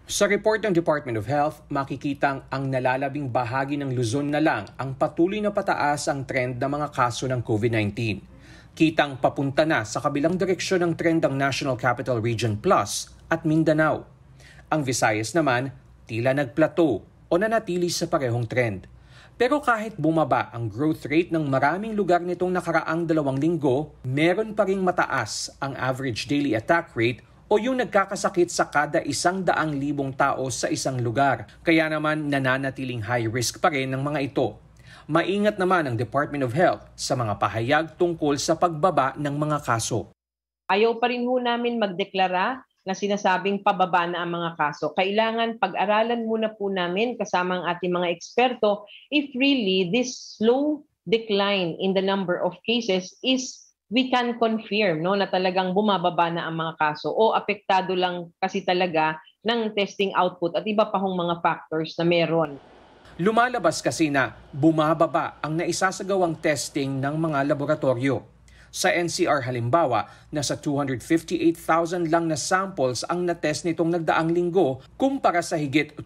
Sa report ng Department of Health, makikitang ang nalalabing bahagi ng Luzon na lang ang patuloy na pataas ang trend ng mga kaso ng COVID-19. Kitang papunta na sa kabilang direksyon ng trend ng National Capital Region Plus at Mindanao. Ang Visayas naman, tila nagplateau o nanatili sa parehong trend. Pero kahit bumaba ang growth rate ng maraming lugar nitong nakaraang 2 linggo, meron pa ring mataas ang average daily attack rate o yung nagkakasakit sa kada 100,000 tao sa isang lugar. Kaya naman nananatiling high risk pa rin ng mga ito. Maingat naman ang Department of Health sa mga pahayag tungkol sa pagbaba ng mga kaso. Ayaw pa rin ho namin magdeklara na sinasabing pababa na ang mga kaso. Kailangan pag-aralan muna po namin kasama ang ating mga eksperto if really this slow decline in the number of cases is we can confirm na talagang bumababa na ang mga kaso o apektado lang kasi talaga ng testing output at iba pa hong mga factors na meron. Lumalabas kasi na bumababa ang naisasagawang testing ng mga laboratorio. Sa NCR halimbawa, nasa 258,000 lang na samples ang natest nitong nagdaang linggo kumpara sa higit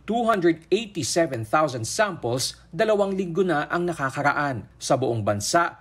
287,000 samples 2 linggo na ang nakakaraan. Sa buong bansa,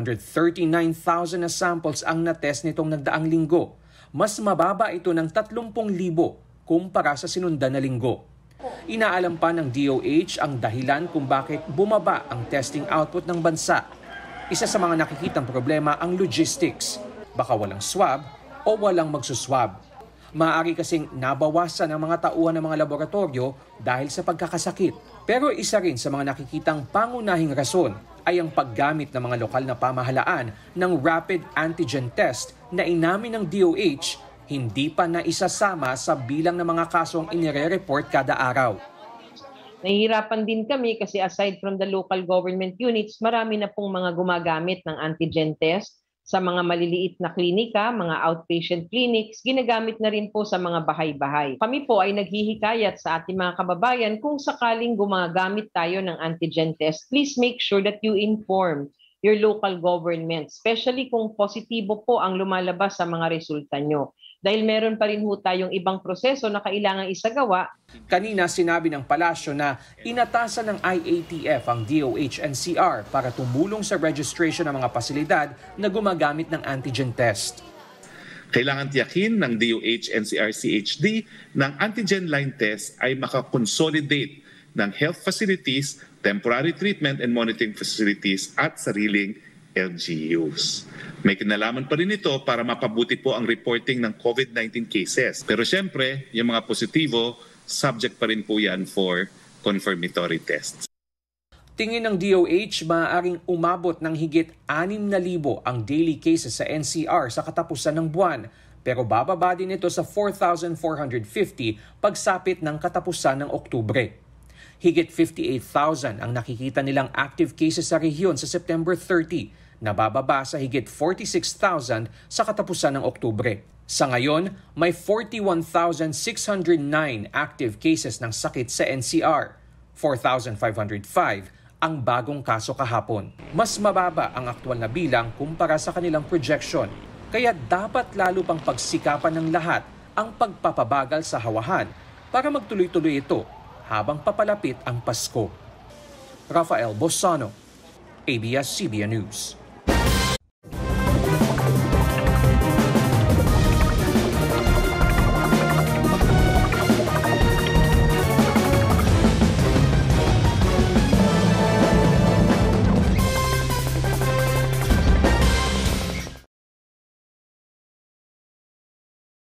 539,000 na samples ang natest nitong nagdaang linggo. Mas mababa ito ng 30,000 kumpara sa sinundan na linggo. Inaalam pa ng DOH ang dahilan kung bakit bumaba ang testing output ng bansa. Isa sa mga nakikitang problema ang logistics. Baka walang swab o walang magsuswab. Maaari kasing nabawasan ang mga tauhan ng mga laboratorio dahil sa pagkakasakit. Pero isa rin sa mga nakikitang pangunahing rason ay ang paggamit ng mga lokal na pamahalaan ng rapid antigen test na inamin ng DOH hindi pa naisasama sa bilang ng mga kasong inire-report kada araw. Nahihirapan din kami kasi aside from the local government units, marami na pong mga gumagamit ng antigen test sa mga maliliit na klinika, mga outpatient clinics, ginagamit na rin po sa mga bahay-bahay. Kami po ay naghihikayat sa ating mga kababayan kung sakaling gumagamit tayo ng antigen test, please make sure that you inform your local government, especially kung positibo po ang lumalabas sa mga resulta nyo. Dahil meron pa rin ho tayong ibang proseso na kailangang isagawa. Kanina sinabi ng palasyo na inatasan ng IATF ang DOH-NCR para tumulong sa registration ng mga pasilidad na gumagamit ng antigen test. Kailangan tiyakin ng DOH-NCR-CHD ng antigen line test ay makakonsolidate ng health facilities, temporary treatment and monitoring facilities at sariling LGUs. May kinalaman pa rin ito para mapabuti po ang reporting ng COVID-19 cases. Pero siyempre, yung mga positibo, subject pa rin po yan for confirmatory tests. Tingin ng DOH, maaaring umabot ng higit 6,000 ang daily cases sa NCR sa katapusan ng buwan. Pero bababa din ito sa 4,450 pagsapit ng katapusan ng Oktubre. Higit 58,000 ang nakikita nilang active cases sa rehiyon sa September 30, nabababa sa higit 46,000 sa katapusan ng Oktubre. Sa ngayon, may 41,609 active cases ng sakit sa NCR, 4,505 ang bagong kaso kahapon. Mas mababa ang aktwal na bilang kumpara sa kanilang projection, kaya dapat lalo pang pagsikapan ng lahat ang pagpapabagal sa hawahan para magtuloy-tuloy ito habang papalapit ang Pasko. Rafael Bosano, ABS-CBN News.